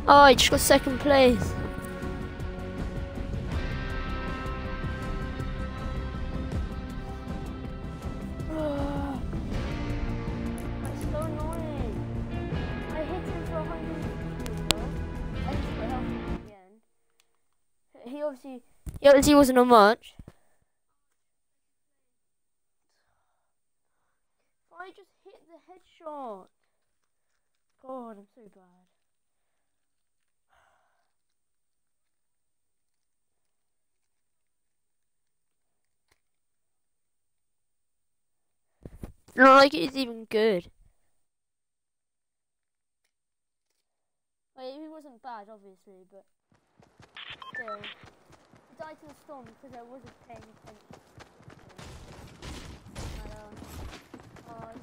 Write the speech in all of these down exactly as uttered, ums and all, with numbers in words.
Oh, I just got second place. That's so annoying. I hit him for one hundred fifty, I just got help again. He obviously, He obviously wasn't on much. I just hit the headshot. God, I'm so bad. Not like it's even good. Well, he wasn't bad, obviously, but still. He died to the storm because I wasn't paying attention. I don't.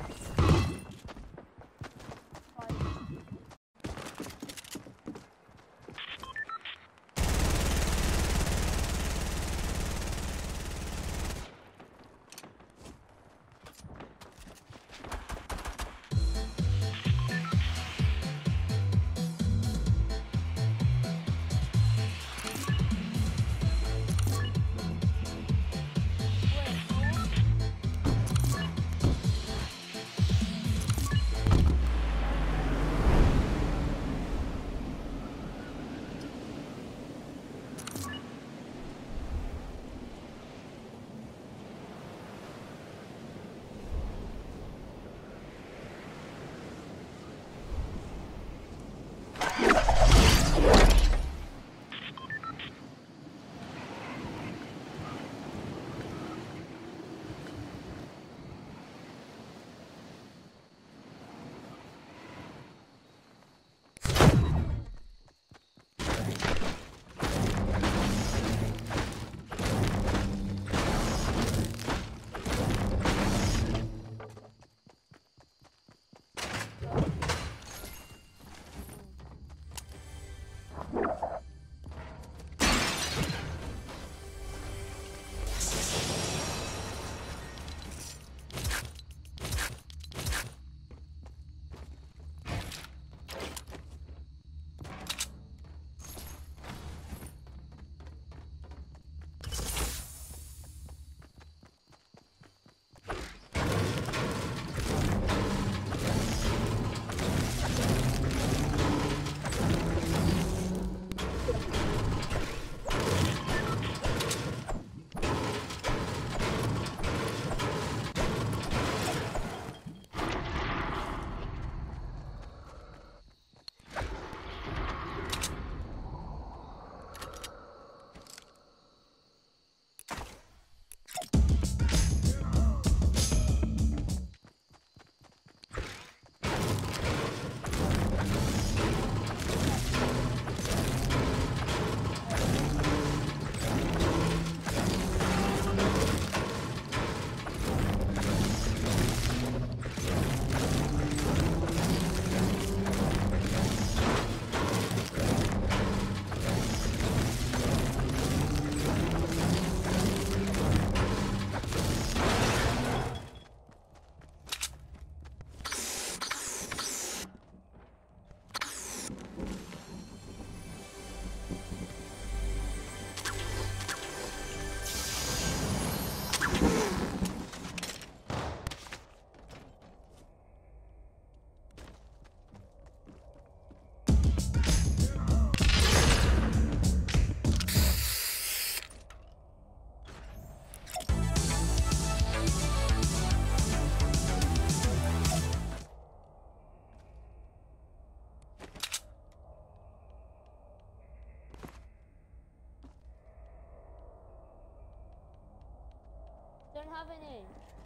Don't have any.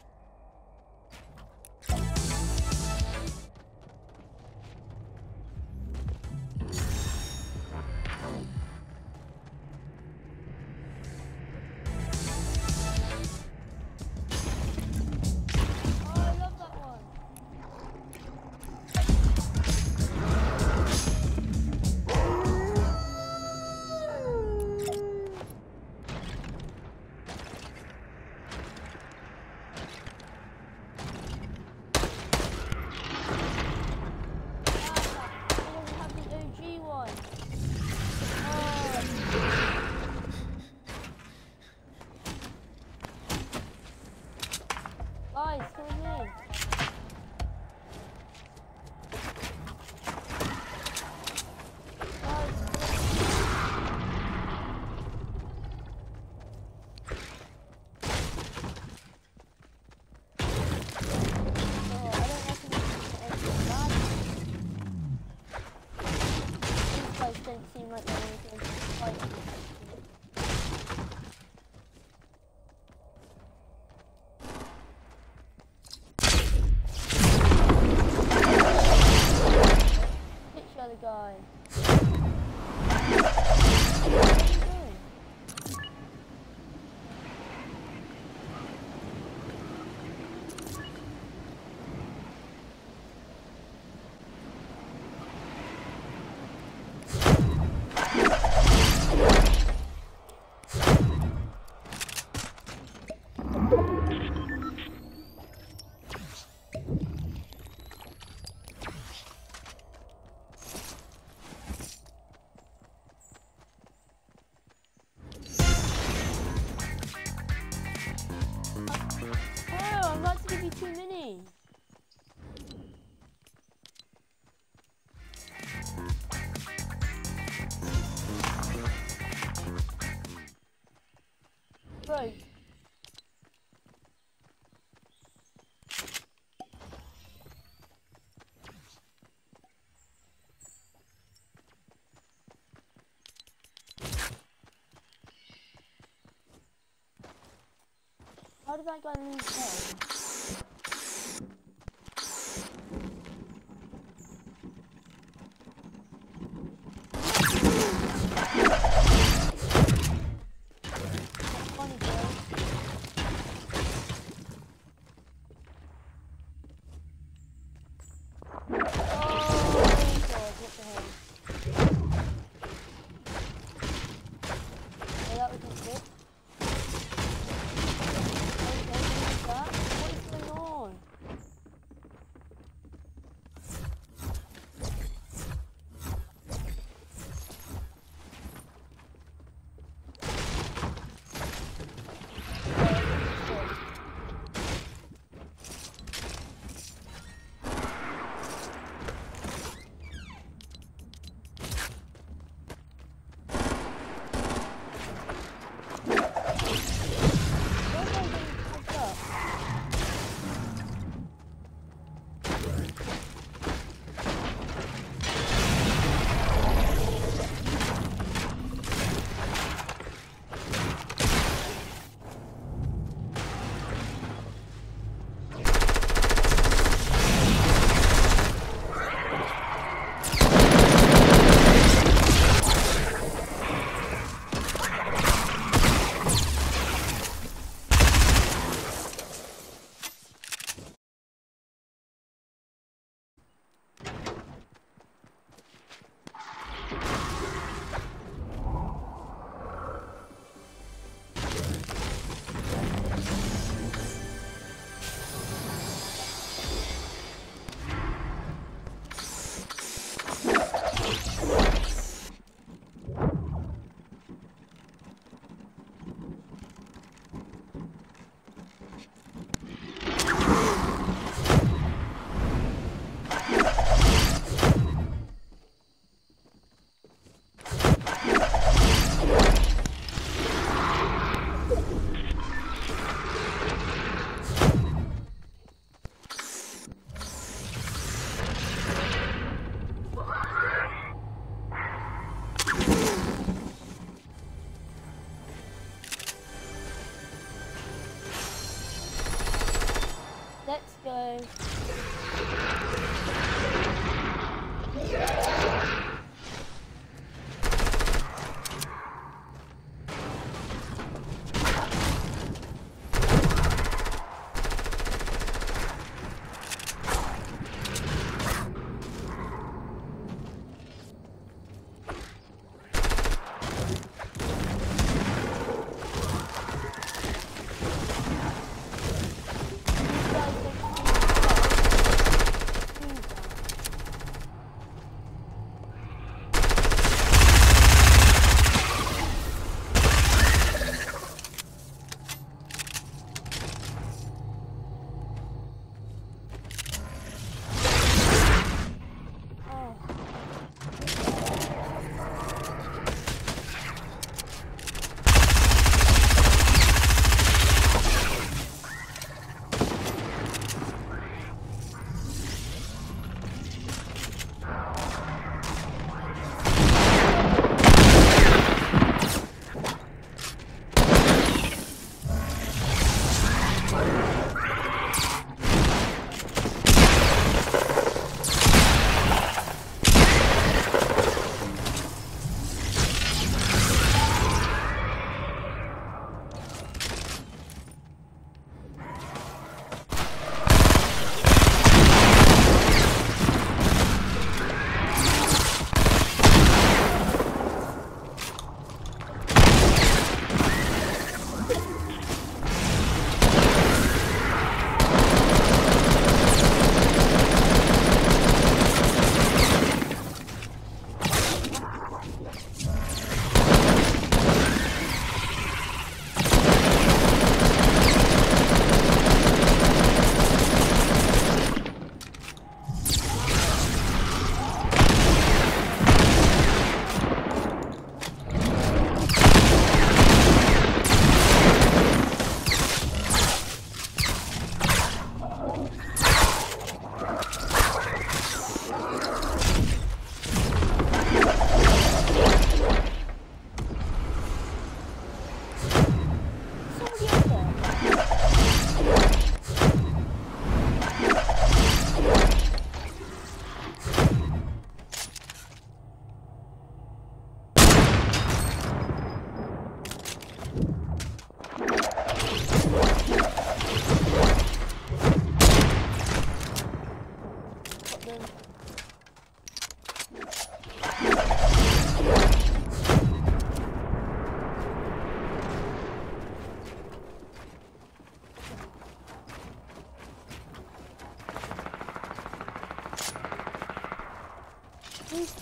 Oh, I love that one. fight. Hit the other guy. What are you doing? Oh, I'm about to give you too many. Bro. How did that guy lose head? Funny, bro. Oh my god, what the hell? Okay, that was not good. Okay, what is that? What is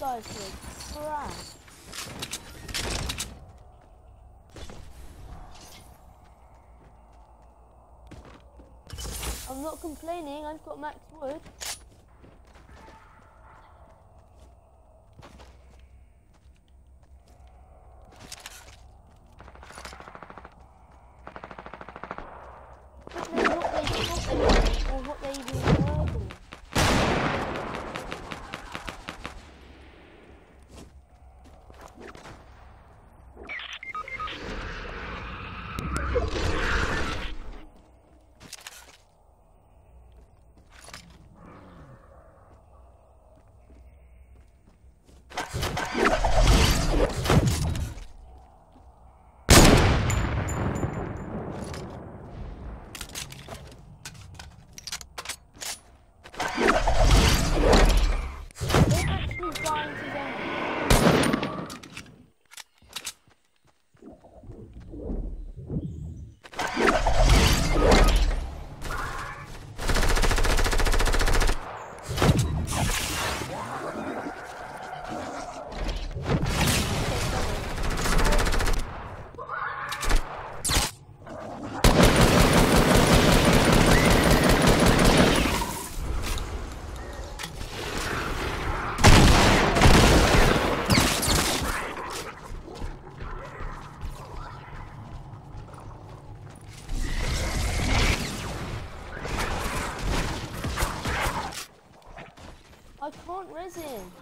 guys were trash. I'm not complaining, I've got max wood. I don't know what they thought they were doing or what they even were doing. I can't resin.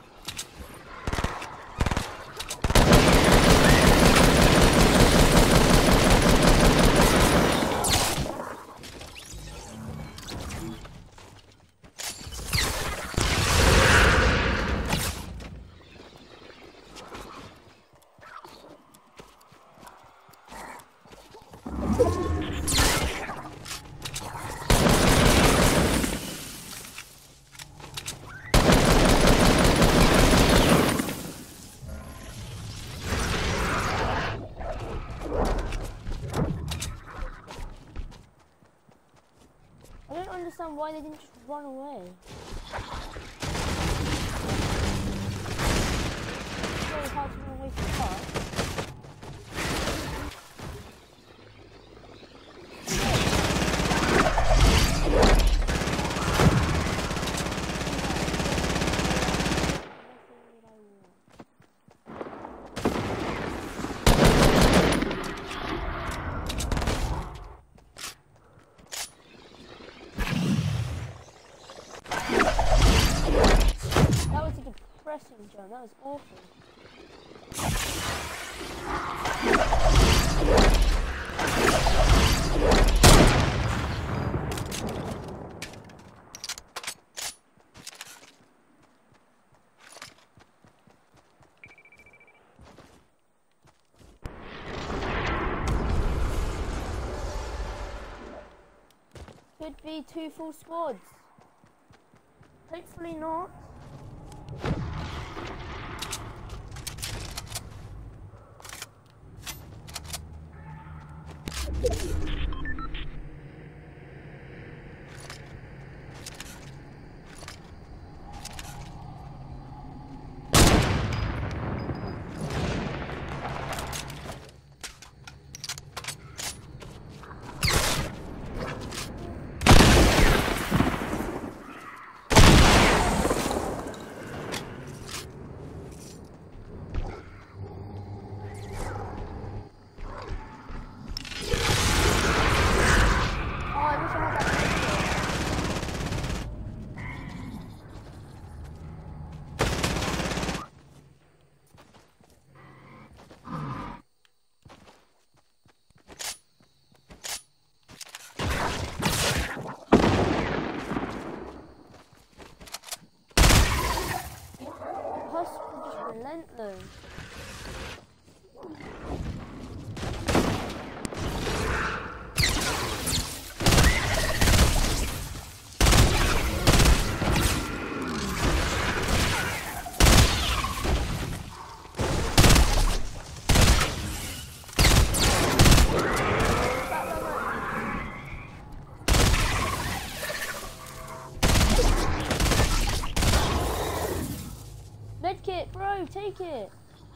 I don't understand why they didn't just run away. It's really hard to run away from that. Depressing, John. That was awful. Could be two full squads. Hopefully not. make it.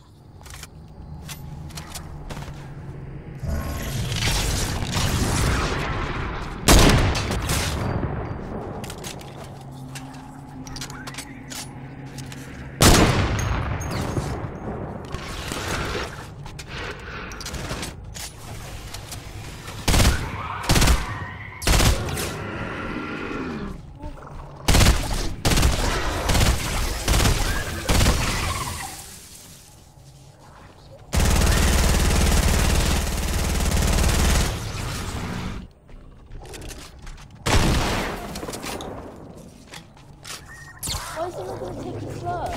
Why is it not going to take the slurp?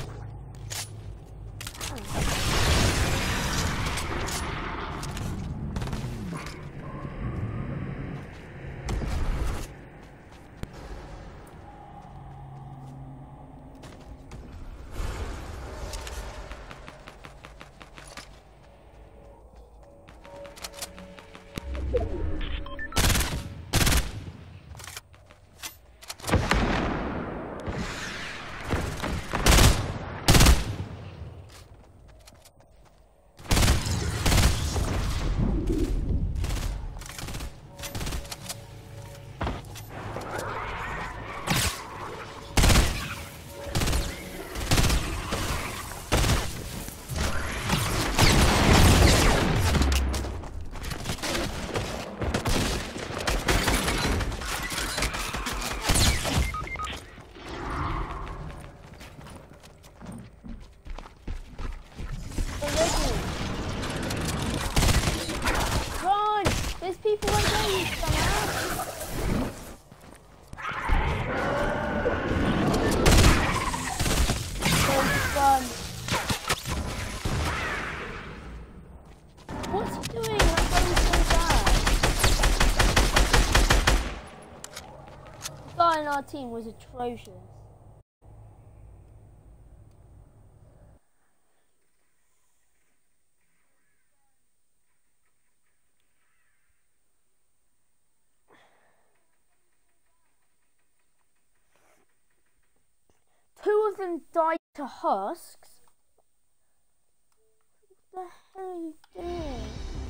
People right there, you dumbass. So fun. What's he doing? That guy's so bad. The guy in our team was atrocious. Two of them died to husks. What the hell are you doing?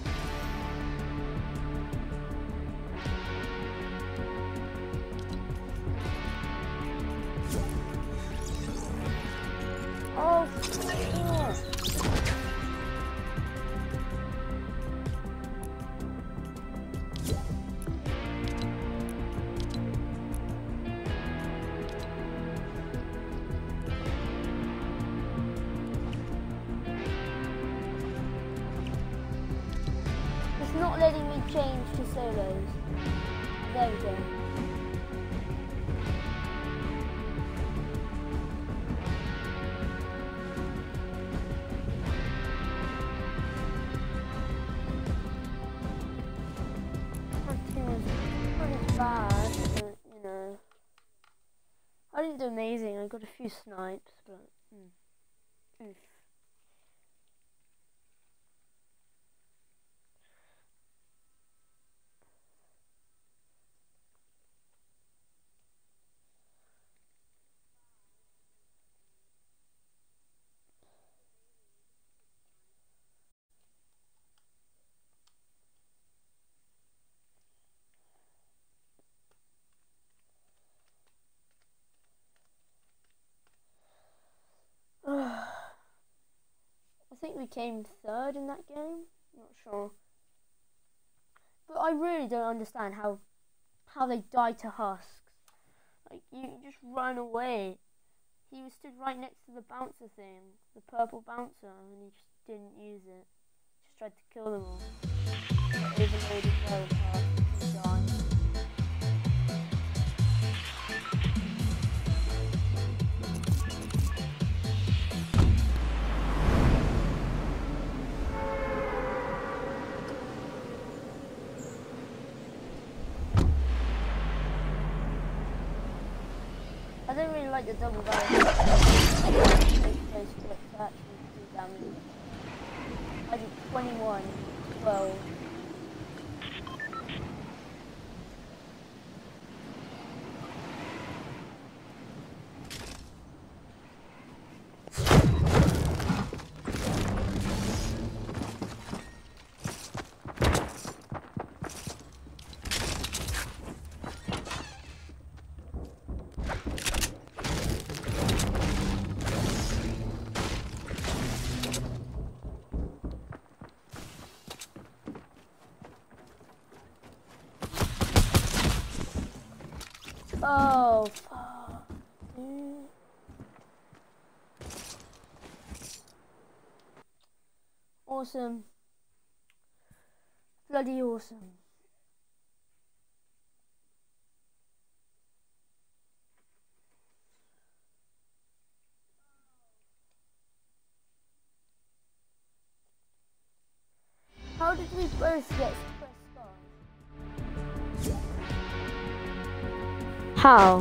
Oh, God. Not letting me change to solos. There we go. My team was pretty bad, but you know. I didn't do amazing, I got a few snipes, but mm. Oof. I think we came third in that game. Not sure, but I really don't understand how how they die to husks. Like you just run away. He was stood right next to the bouncer thing, the purple bouncer, and he just didn't use it. Just tried to kill them all. Overloaded well husks and died. I don't really like the double barrel. Those clips actually do damage. I did twenty-one, twelve. Oh, fuck. Dude. Awesome. Bloody awesome. How did we both get suppressed scars? How?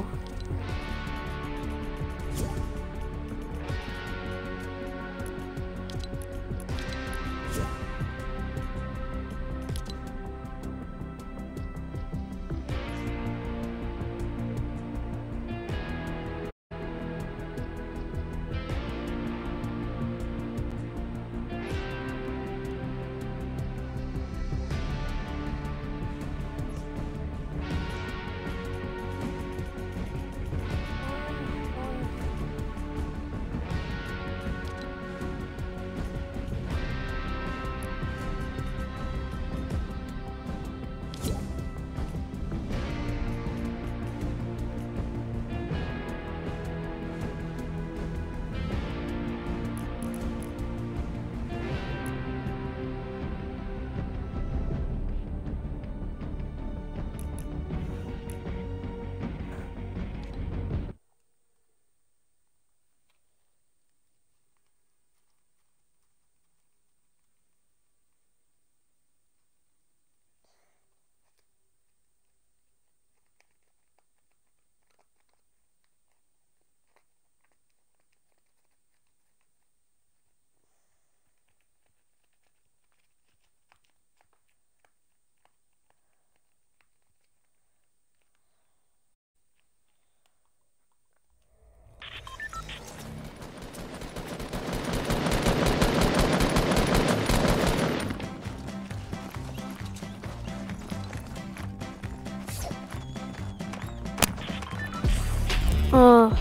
Oh.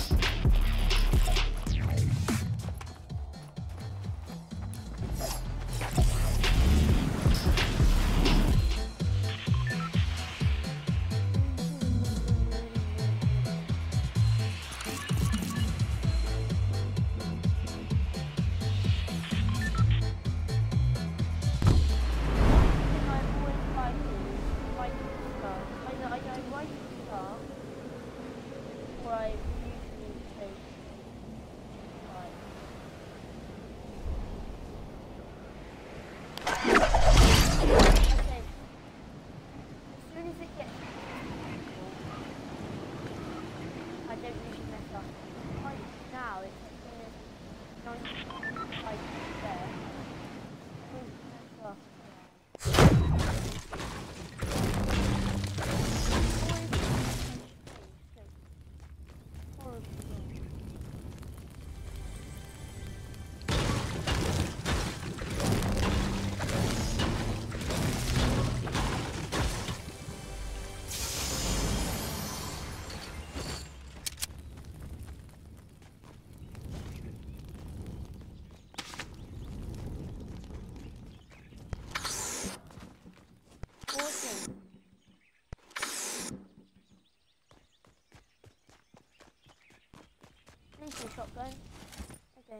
Shotgun. Okay.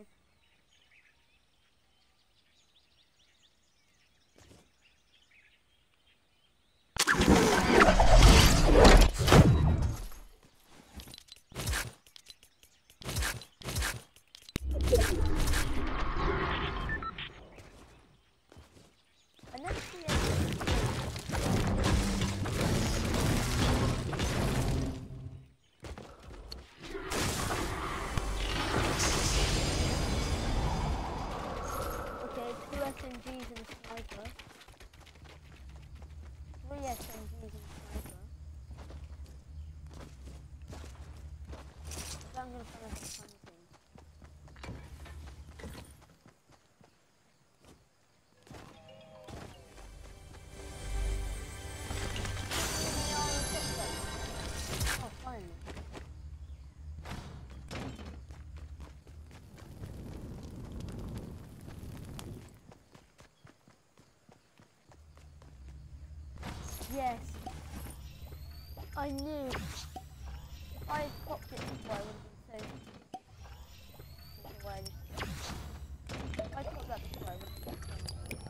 I never see it. Two S M Gs and a sniper. Three S M Gs and a sniper. So I'm gonna find out some funny things. Oh, finally. Yes, I knew. I popped it before, I would have been so... I don't know why I just... If I popped that before, I would have been so...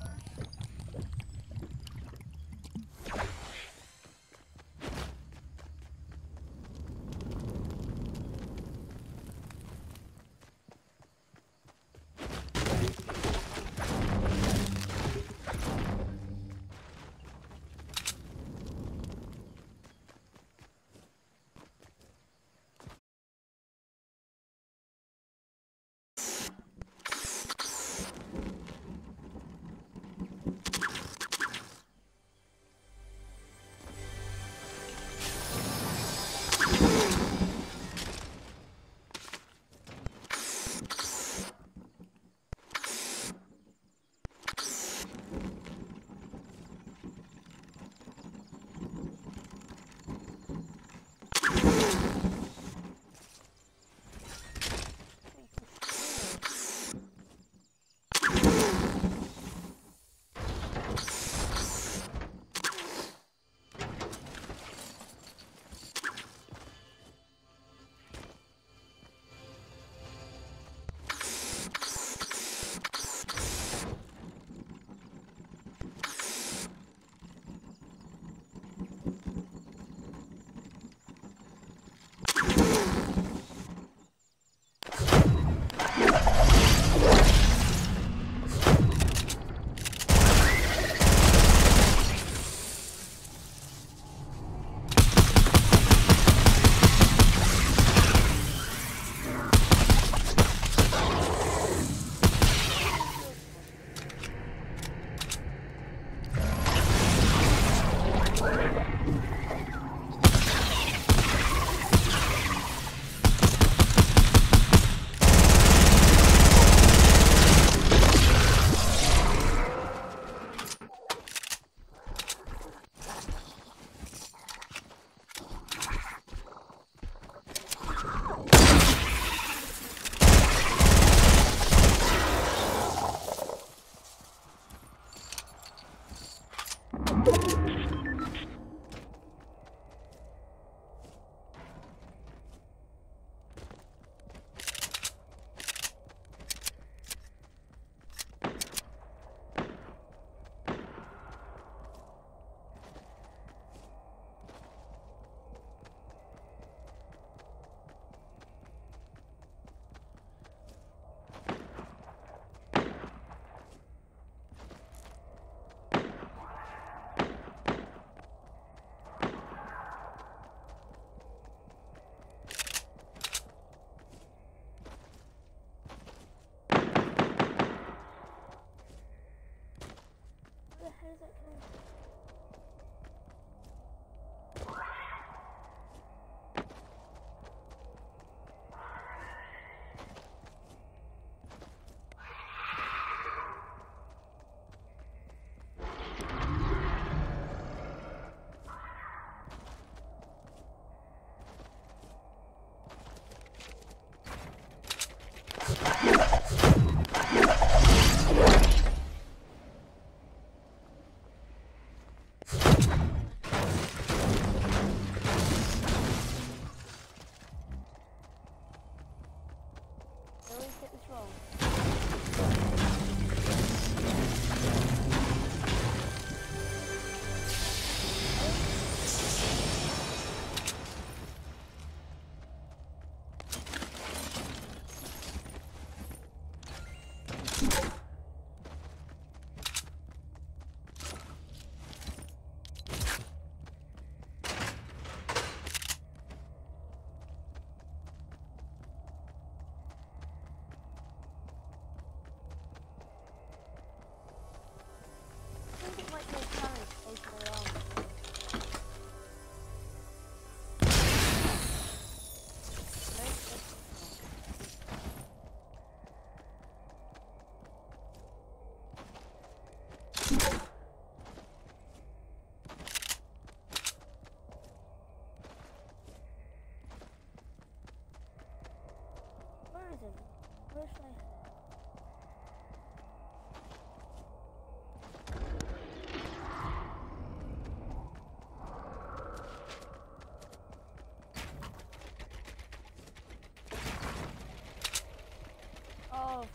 Where should I head?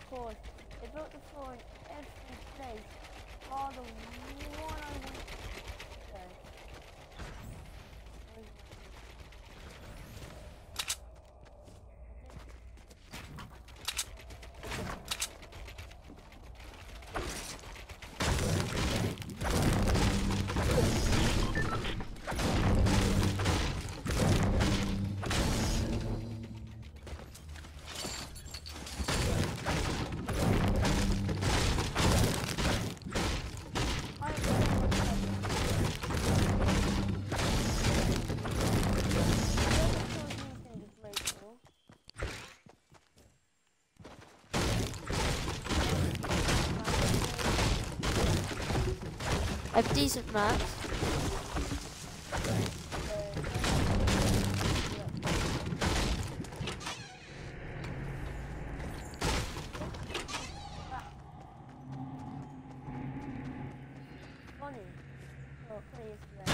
course, they built the floor in every place, bar the one I went to. I have decent maps. Funny. Oh, please.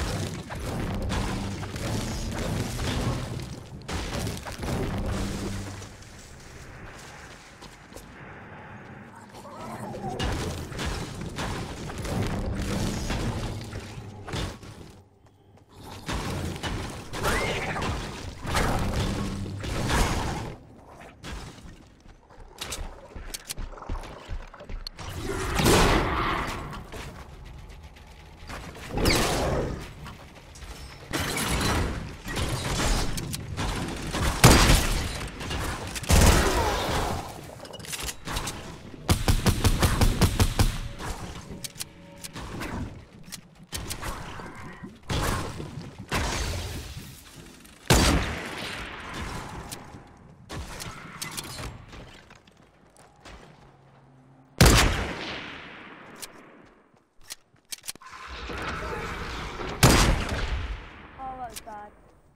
God.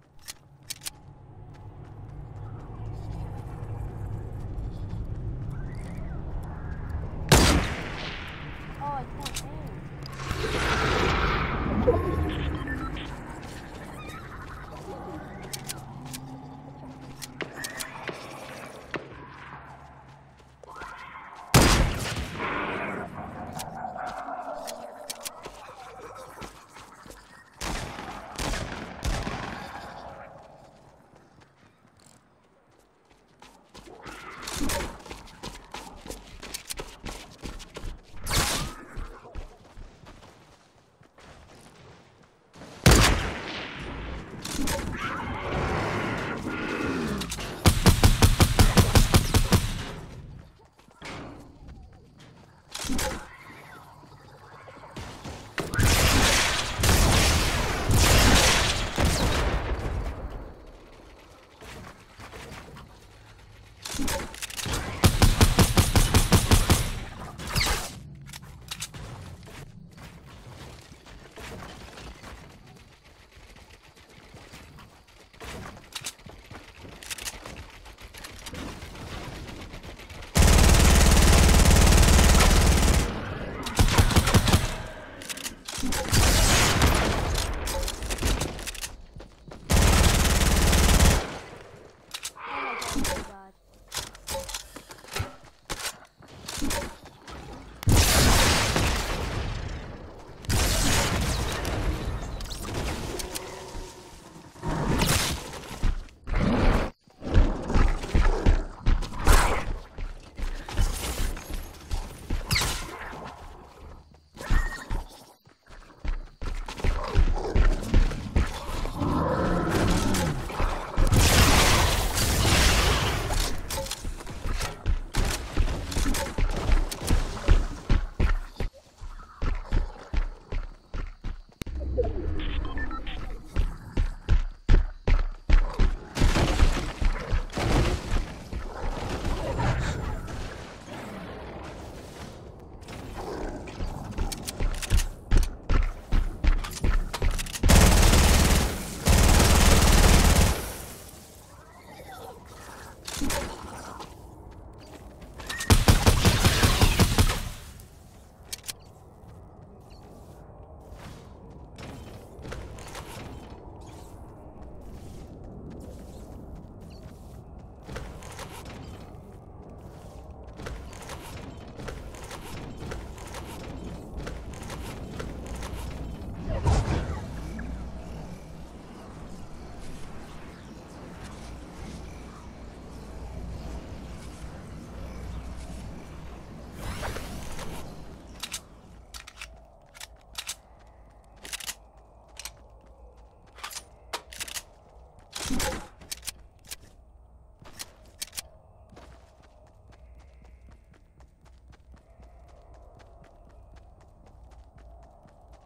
Oh, I can't aim.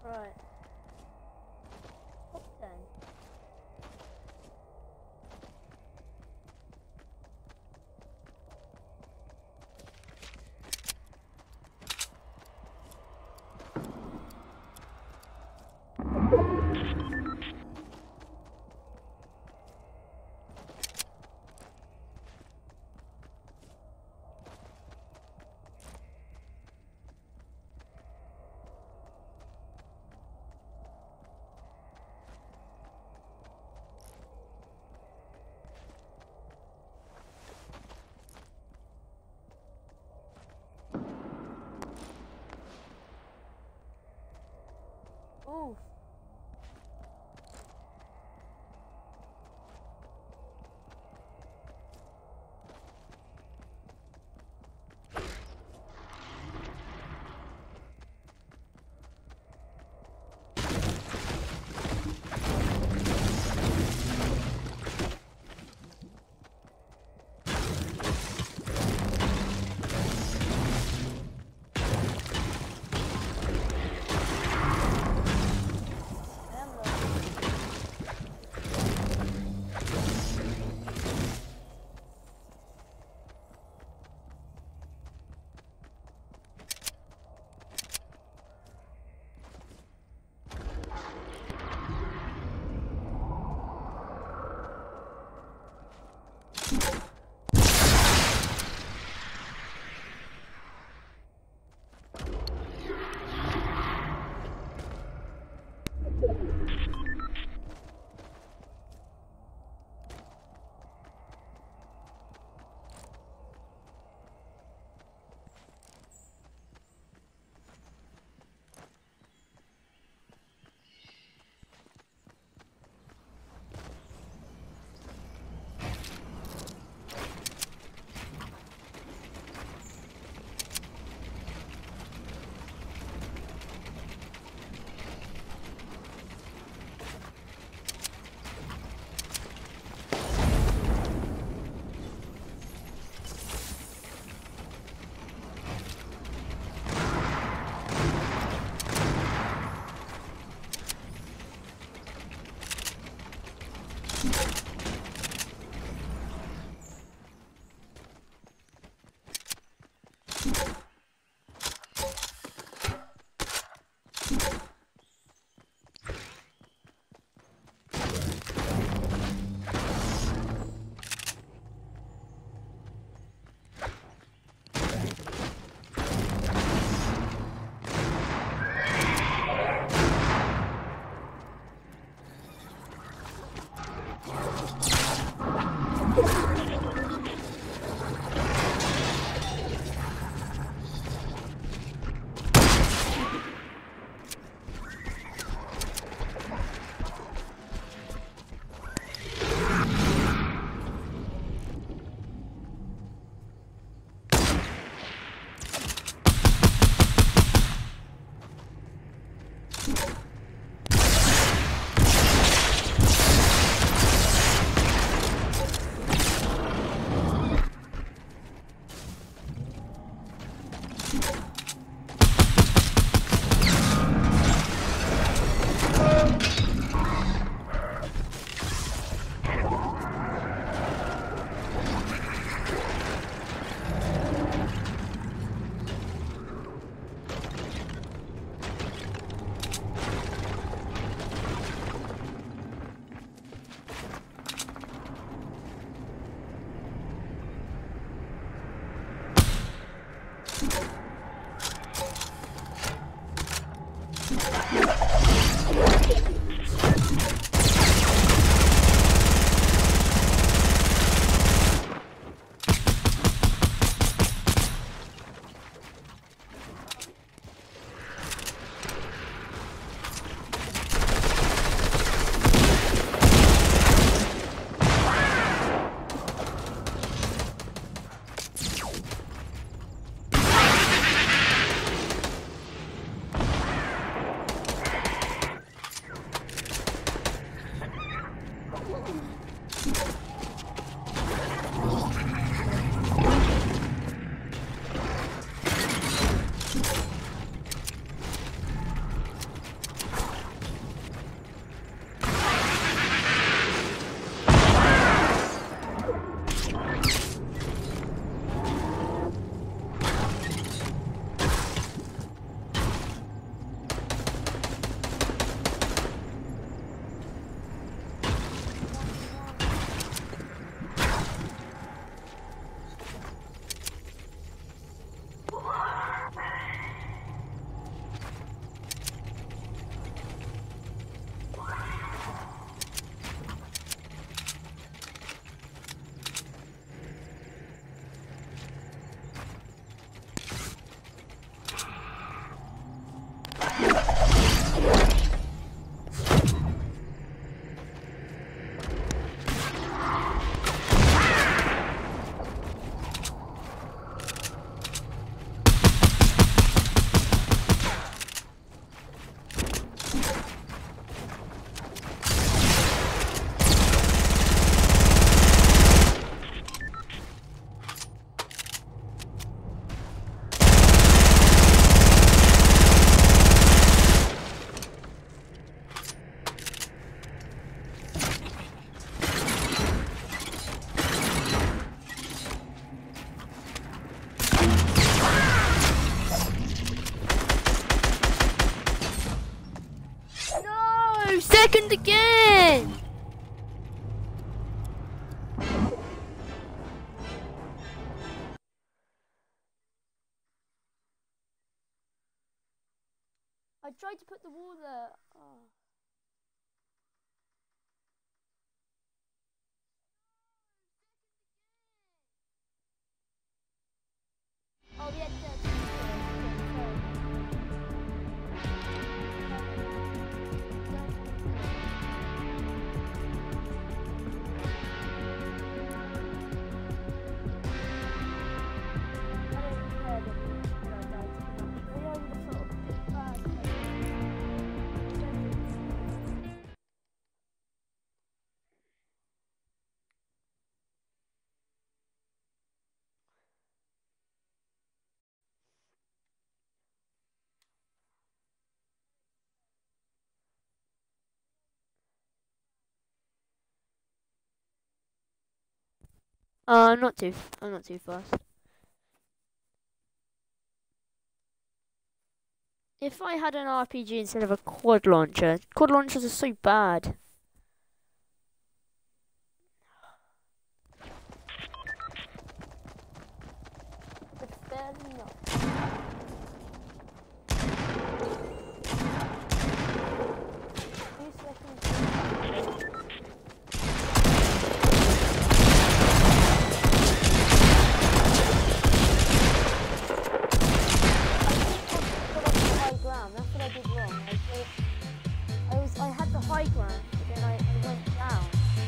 Right. Top ten. Oof. No! Second again! I tried to put the wall there. Oh. Oh, yeah, yeah. Uh, I'm not too. F I'm not too fast. If I had an R P G instead of a quad launcher, quad launchers are so bad. It's barely not. Two seconds. That's what I did wrong. I, thought I was I had the high ground, but then I, I went down.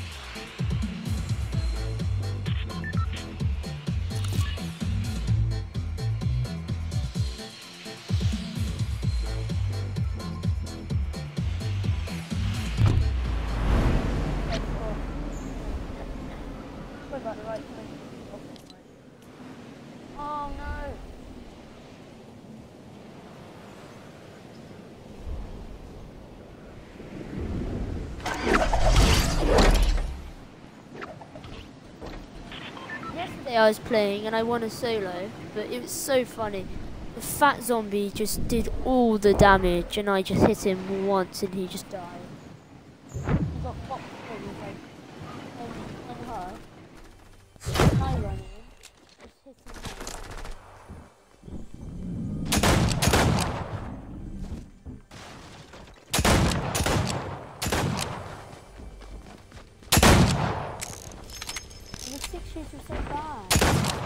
What about the right thing? Oh no! Yesterday I was playing and I won a solo, but it was so funny. The fat zombie just did all the damage and I just hit him once and he just died. He got popped and he was like, and, and her, I run in, just hit him. The six shoots are so bad.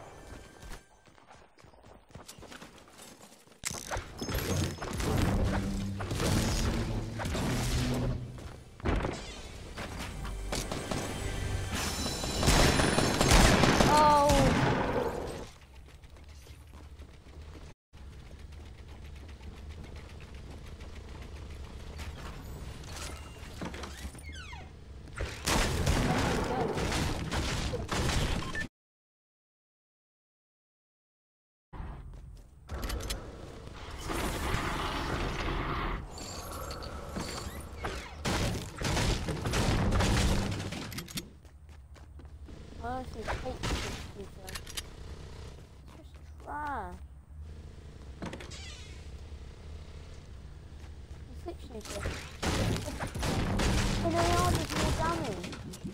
I honestly hate this computer. It's just trash. The six shooter. And they are just more damage.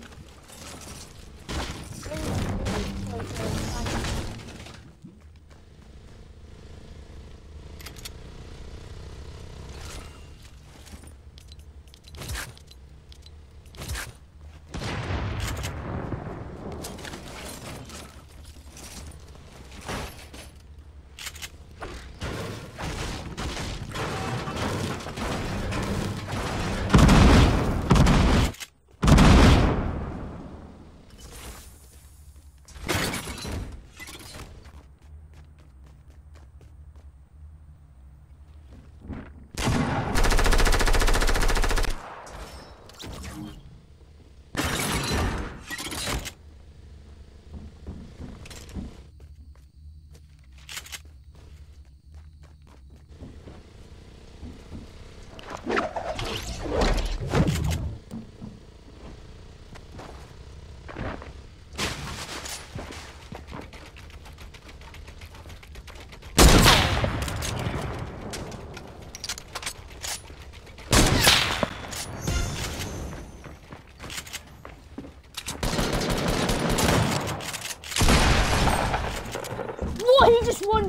Really, really, really,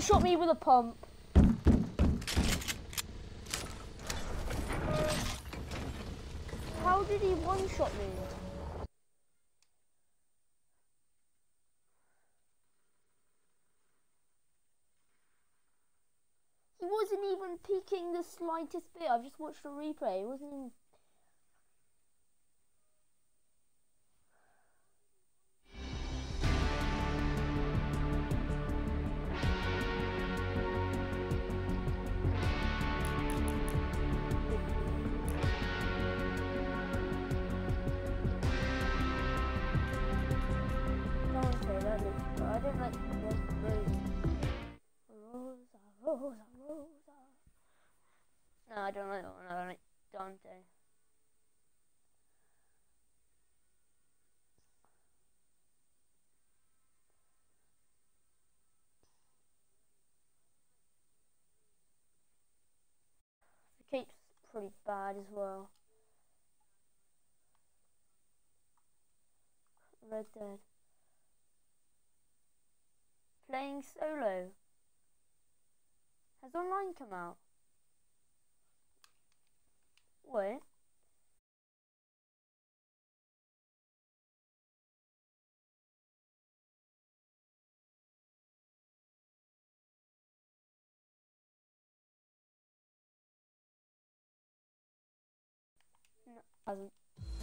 one-shot me with a pump. How did he one-shot me? He wasn't even peeking the slightest bit. I've just watched a replay. He wasn't even... I don't like this rose. Rosa, Rosa, Rosa. No, I don't like that one. I like Dante. The cape's pretty bad as well. Red Dead. Playing solo. Has online come out? Wait. No, it hasn't.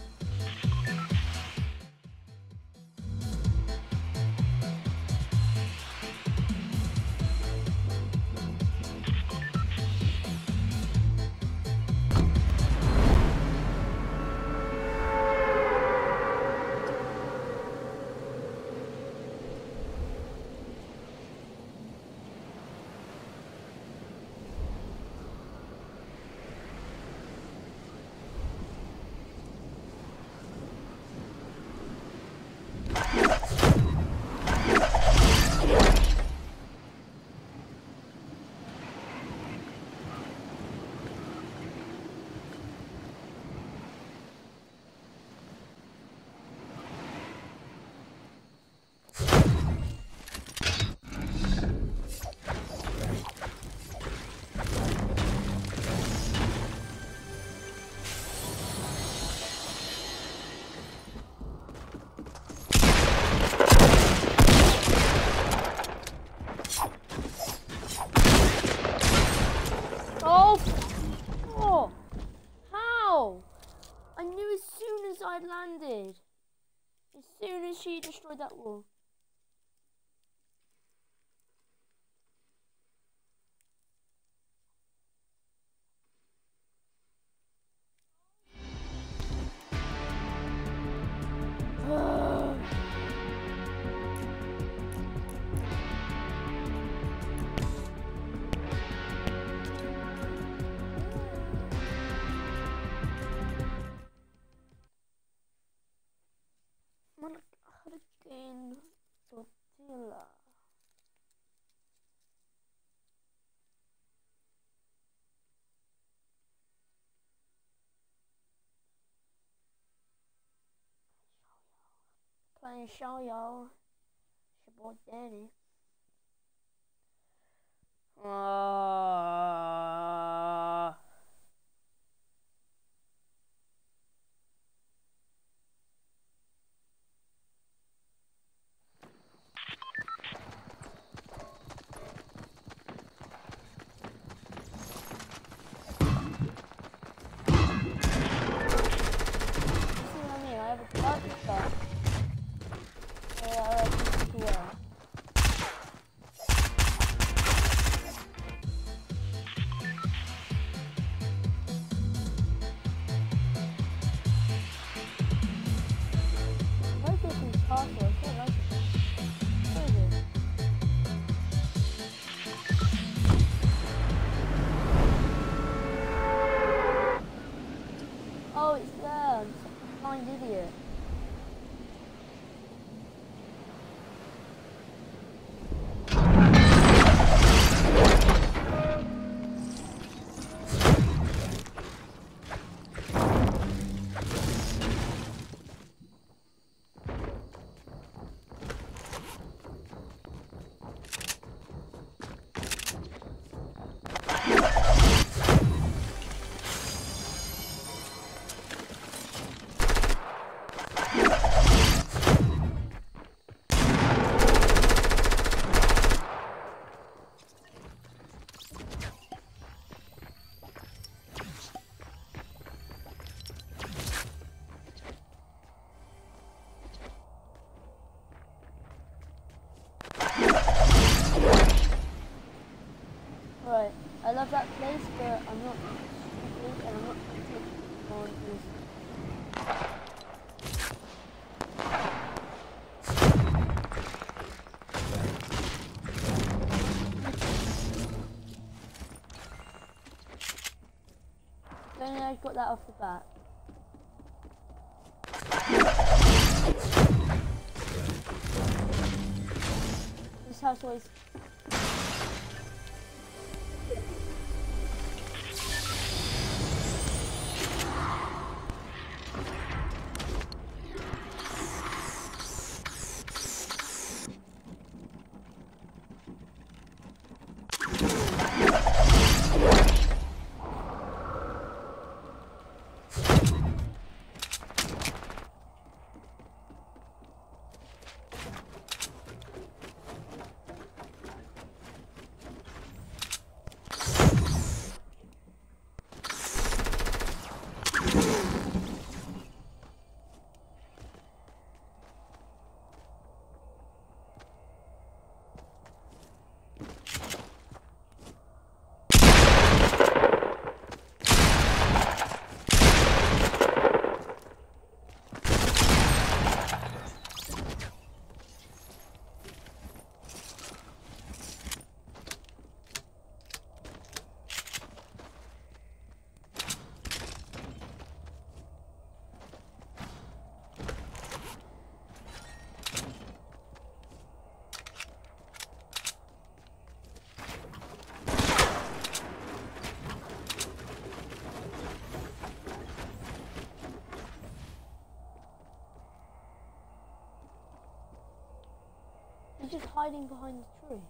I landed. As soon as she destroyed that wall. Hurricane Tortilla. Playing show y'all. It's your boy Danny. Uh... Oh, it's there. I'm such a blind idiot. only I got that off the bat. This house always... He's just hiding behind the tree.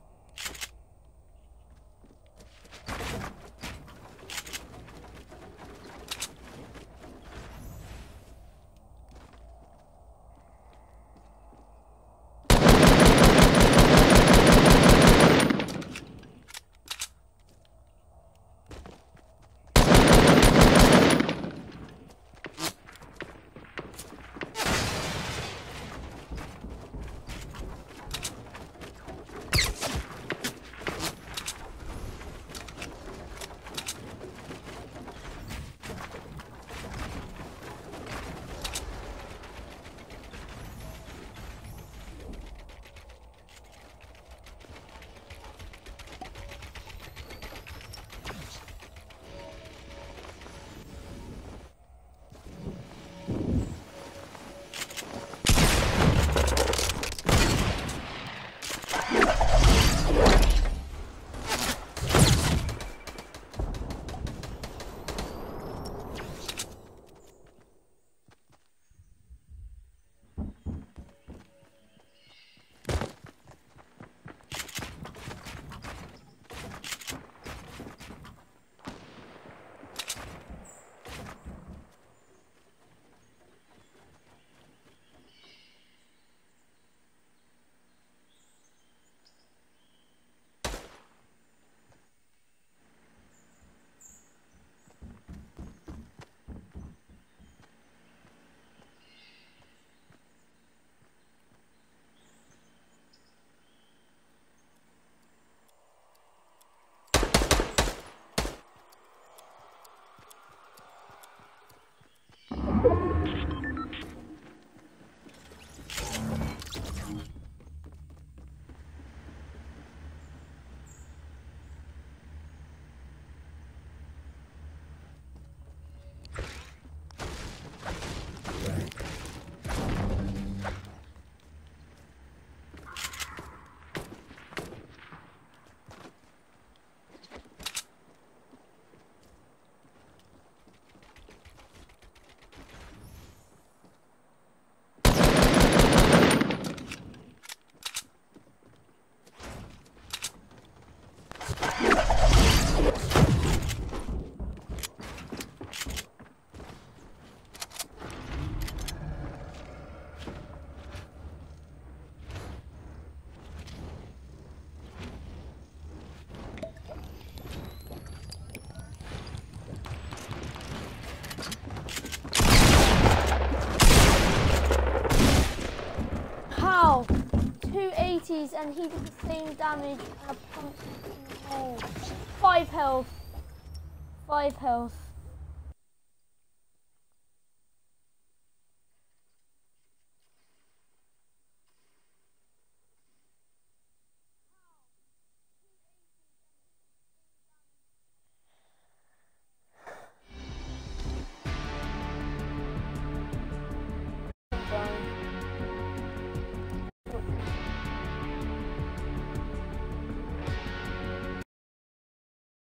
And he did the same damage and a pump in the hole. Five health. Five health.